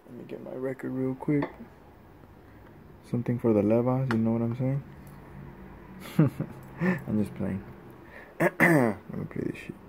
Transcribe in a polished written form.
Let me get my record real quick. Something for the levas, you know what I'm saying? I'm just playing. Let me play this shit.